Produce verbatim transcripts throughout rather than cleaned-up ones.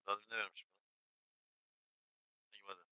Daha dün ne vermişim? Hadi.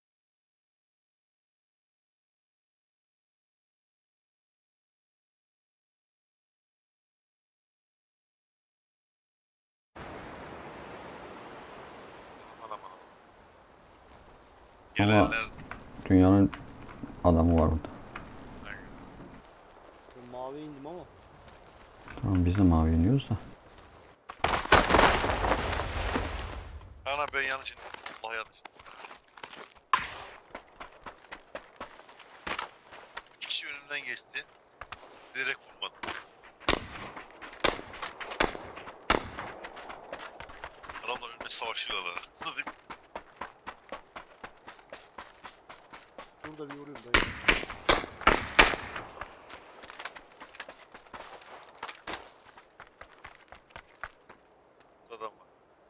Aman aman aman. Ama Gelenler dünyanın adamı var burada. Ben maviye indim ama. Tamam biz de mavi iniyoruz da. ana ben yanlış indim. Allah yanlış. İki kişi önümden geçti. Direkt vurmadım. Adamlar önüne savaşıyorlar. Burada bir vuruyorum dayı. Adam var.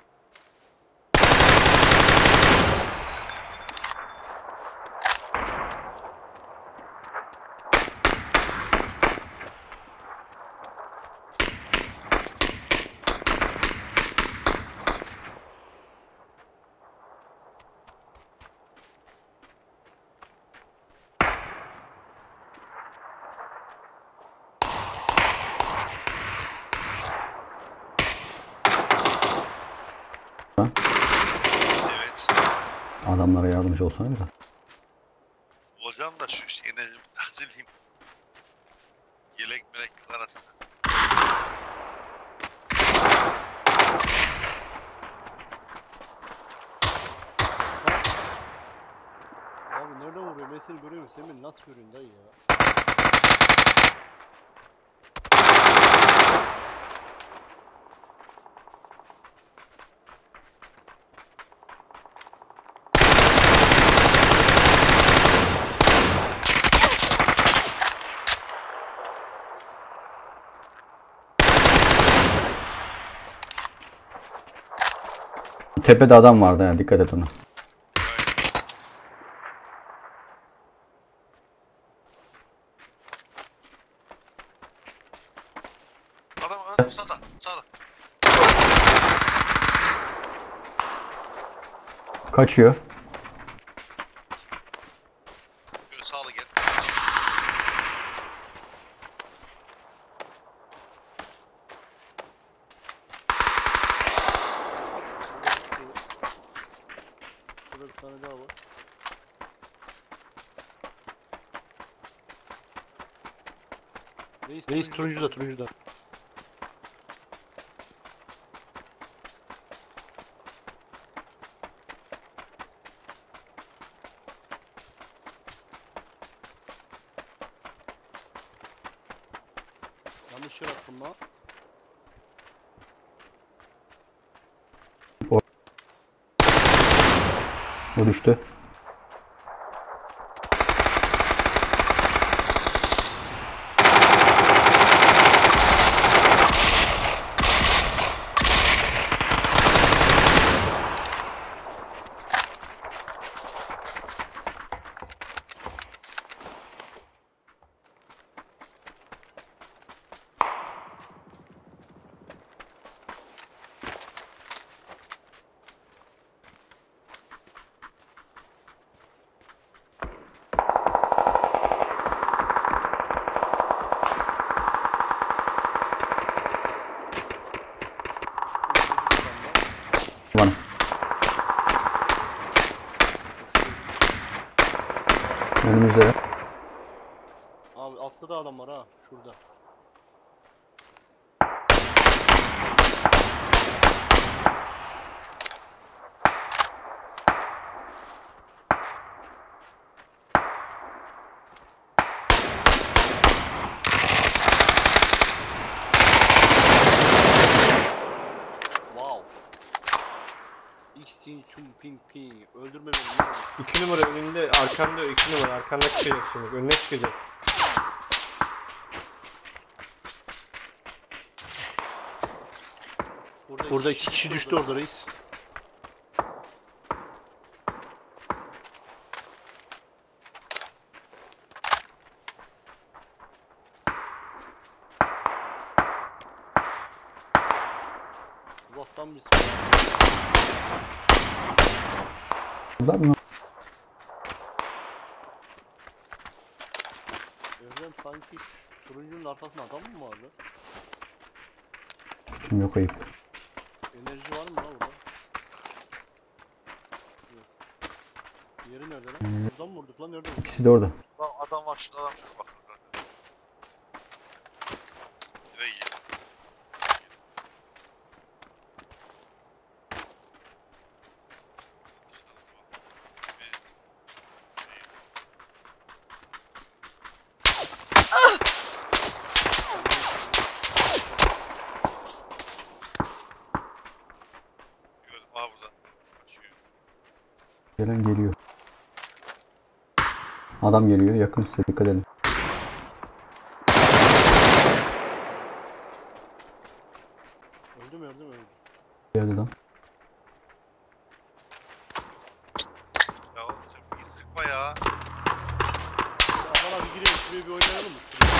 Evet. Adamlara yardımcı olsana biraz. Olacağım da şu şeyine bir takdirliyim. Yelek melek yok arasında. Abi nereden vuruyor? Ben seni görüyorum. Sen beni nasıl görüyorsun dayı ya? Tepede adam vardı yani, dikkat et ona. Adam adam sağda sağda. Kaçıyor. Böyle sağlı gel. Burada bir tane daha var. Reis, Reis turuncuda turuncuda. Yanlış yer attım lan. O düştü. Bana. Önümüzde. Abi altta da adam var ha. Şurada. Wow. X'in çum ping ping. Öldürme beni. İki numara önünde, arkanda iki numara, arkanda çıkacak şimdi, önüne çıkacak. Burada, Burada iki kişi düştü orada reis. Allah'tan bismillah. Bunlar mı? Evren sanki turuncunun arkasında adam mı vardı? Kim yok ayıp. Enerji var mı lan burada? Yok. Yeri nerede lan? Buradan mı vurduk lan? Nerede vurduk? İkisi de orada. Lan adam var şurada, adam şurada bak. Eve gir. Gördüm ha burada. Kaçıyor. Gelen geliyor. Adam geliyor. Yakın size dikkat edin. Öldüm öldüm öldüm. Geldi adam. Ya oğlum sen bir sıkma ya. Ya bana bir girelim şuraya bir oynayalım mı?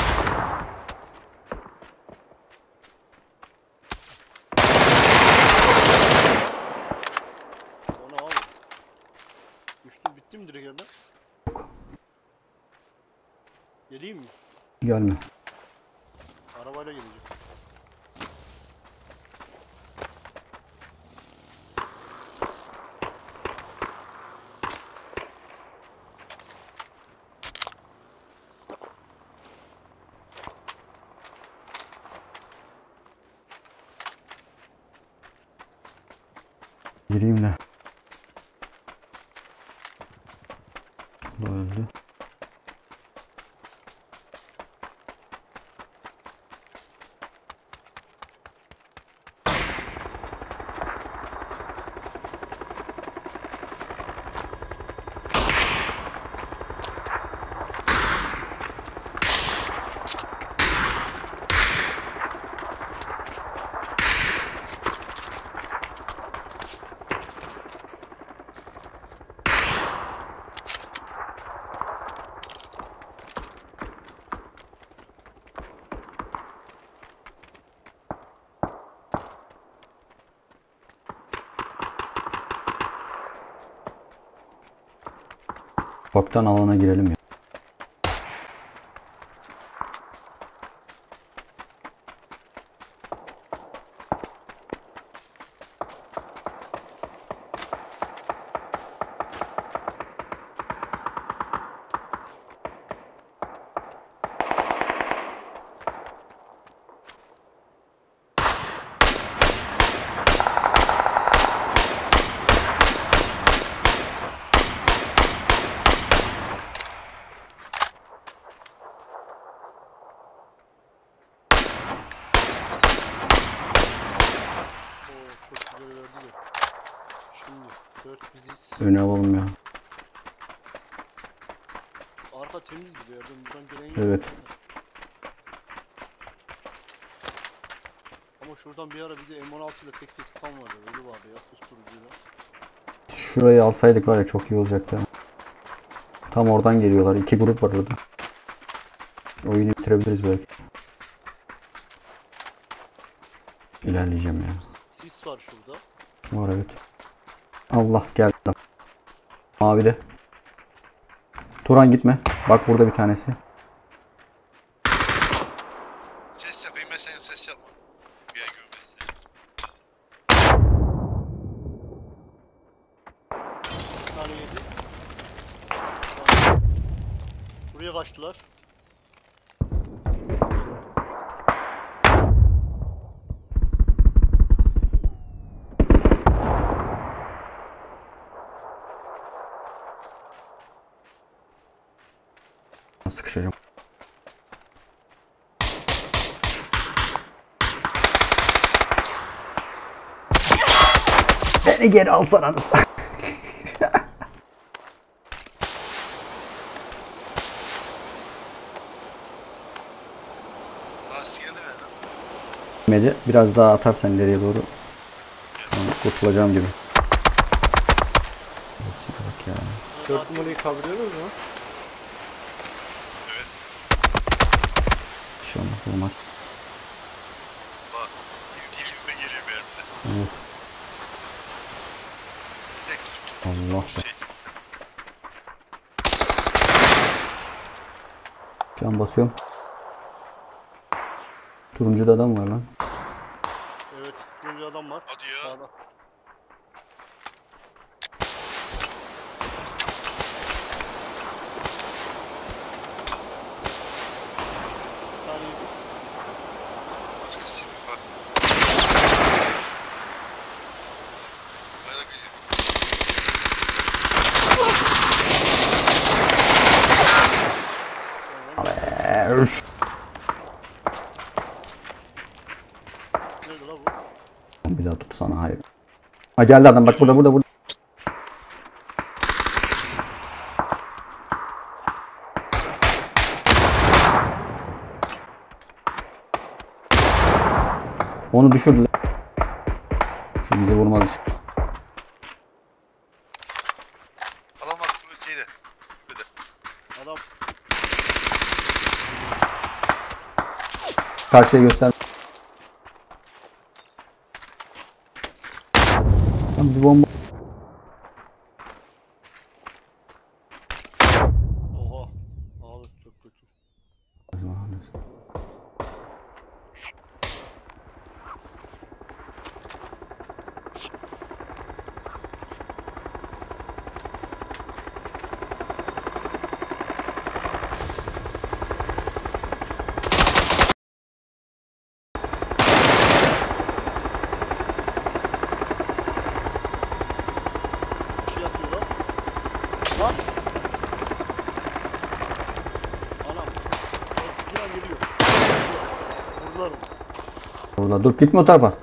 O ne abi? Düştüm bitti mi direkt yerden? Yok. Geleyim mi? Gelme. Arabayla geleceğim. Gireyim de. Bu da öldü. Ufaktan alana girelim ya. Oo çok güzel verdi de. Şimdi dört biziz. Öne alalım ya. Arka temiz gibi ya. Ben buradan gelen yok. Evet. Ama şuradan bir ara bize M on altı ile tek tek tam vardı. Öyle vardı ya susturucuyla. Şurayı alsaydık var ya çok iyi olacaktı. Tam oradan geliyorlar. İki grup var orada. Oyunu bitirebiliriz belki. İlerleyeceğim ya. Sis var şurada. Var evet. Allah geldi. Mavide. Turan gitme. Bak burada bir tanesi. Ses yapayım ben, senin ses yapma. Bir yer görmesin. Bir tane yedi. Buraya kaçtılar. Sıkışacağım. Beni geri alsanız. Lastik geldi mi lan? Medi biraz daha atarsan ileriye doğru. Tamam, kurtulacağım gibi. Bak ya. Dört numarayı kaldırıyoruz mu? Evet. İnşallah olmaz. Bak. Dibime geliyor bir yerde. Evet. Direkt tuttum. Allah be. Şey, Can basıyorum. Turuncuda adam var lan. Evet. Turuncu adam var. hadi ya. Sağda. Bir saniye. Başka sivri var. Hala geliyor. Eee, üf. Nerede la bu? Bir daha tutsana hayır. Ha geldi adam bak burada burada burada. Onu düşürdüler. Şu bizi vurmadı. Adam var şu şeyde. Böyle. Adam Karşıya göster. Lan bir bomba. oha. Abi çok kötü. Bir şey atıyor lan. Lan. Anam. Bir an geliyor. Vurdular onu. Orada dur gitme o tarafa.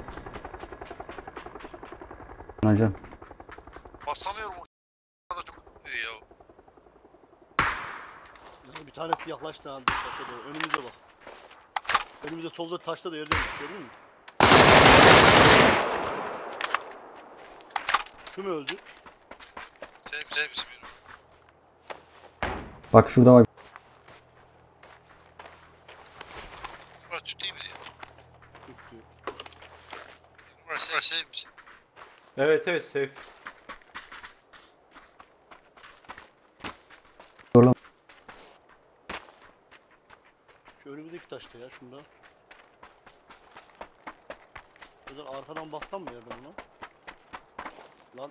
Hocam. Basamıyorum o da çok tutuyor ya. Ya bir tanesi yaklaştı ha. Taşa doğru. Önümüze bak. Önümüzde solda taşta da yerde bak. Gördün mü? Şu mu öldü? Sev sev ismiyorum. Bak şurada var. Murat şu değil mi diye. Tuttu. Murat sev sev misin? Evet evet safe. Zorla. Şu önümüzdeki taşta ya şunda. Özel arkadan baksam mı yerden buna? Lan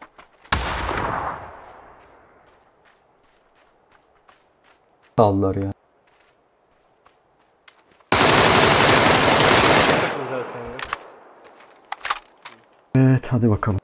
Kaldılar ya. Takım zaten ya. Evet hadi bakalım.